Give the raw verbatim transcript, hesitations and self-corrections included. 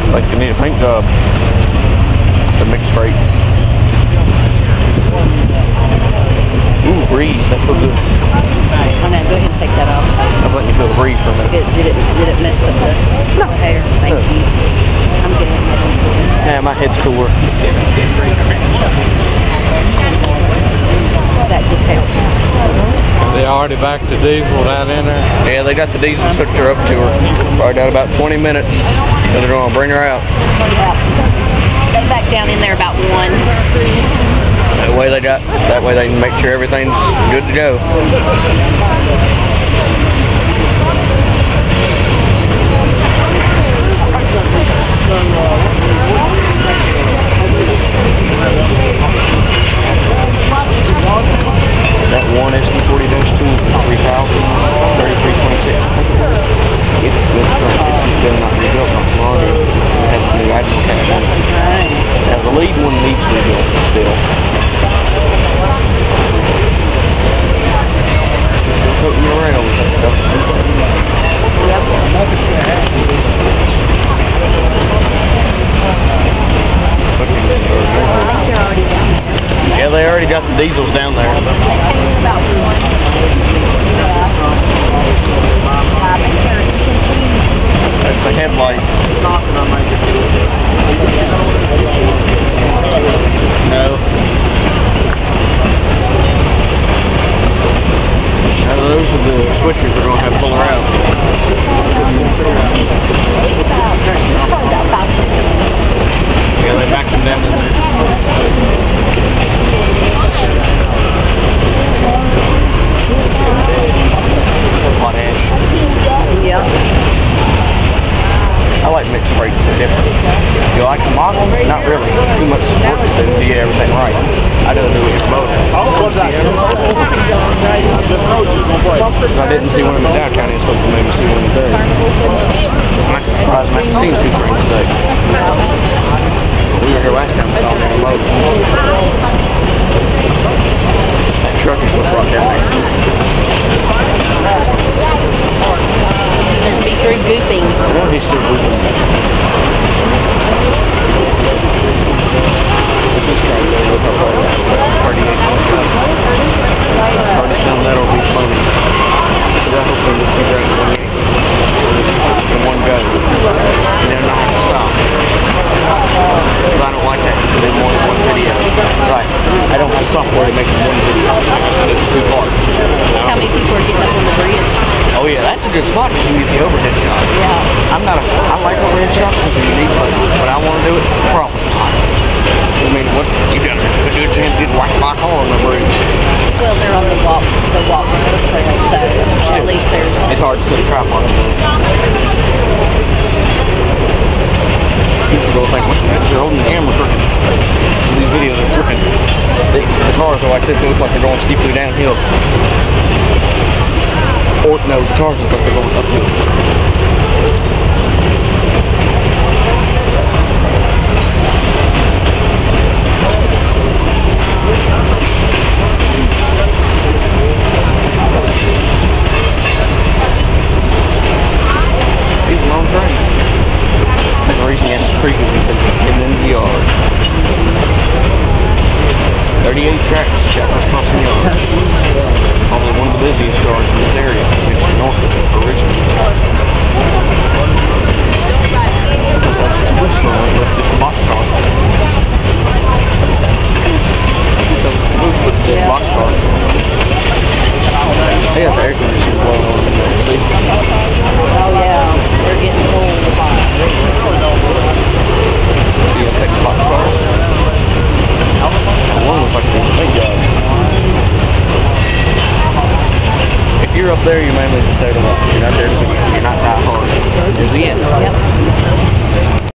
Like you need a paint job. The mixed freight. Ooh, breeze. That feels good. Oh, no, go ahead and take that off. I'll let you feel the breeze for a minute. Did, did, it, did it mess up the no. hair? Thank no. you. I'm getting it. Yeah, my head's cooler. That just helps. They already back to diesel down in there? Yeah, they got the diesel hooked her up to her. Probably got about twenty minutes, and they're going to bring her out. Yeah. They back down in there about one. That way they got. That way they can make sure everything's good to go. That one S T forty dash two, three thousand, thirty-three twenty-six. It's good. It's still not rebuilt, not so long ago. It has a new axle cab on it. Now the lead one needs rebuilt still. Still toting you around with that stuff. Yeah, they already got the diesels down there. That's the headlight. No. Now those are the switchers we're going to have to pull around. Yeah, they backed them down in there. Hot ash. Yeah. I like mixed freights, they're different. You like the model? Not really. Too much work to do to get everything right. I don't do it with both. I didn't see one of them in Dow County. I was supposed to maybe see one today. I'm actually surprised I haven't seen two trains today. We were here last time, we saw them on the road. That truck is what brought down there. Be through goofing. I know he's still goofing. But this train, they look up all that. thirty-eight thirty-seven, that'll be funny. Because I hope they just keep running twenty-eight. In one go. And they're not going to stop. Because I don't like that. They do more than one video. Right. I don't have software to make one video. It's two parts. How many people are getting up on the bridge? Oh yeah, that's a good spot because you get the overhead shot. Yeah. I'm not a, I like overhead shots because they're unique, but I want to do it probably not. I mean, what's, you got a good chance to get whacked by a car on the bridge. Well, they're on the walk, the walk trail, so at least there's... It's hard to set a tripod on them. People go think, what's that? You're holding the camera crooked. These videos are crooked. They, the cars are like this, they look like they're going steeply downhill. Or, no, the cars look like they're going uphill. He's a long train. That's the reason he has to creak is because he's getting into the yard. thirty-eight tracks shot across the yard. Probably one of the busiest yards in this area. It's north of it for Richmond. This one was just a boxcar. This was just a boxcar. They got the air conditioning blowing on in there, see? Oh yeah, they're getting cold. See a second boxcar? One looks like a big job. If you're up there, you're mainly just there to watch. You're not there to be. You're not die hard. There's the end. Yep.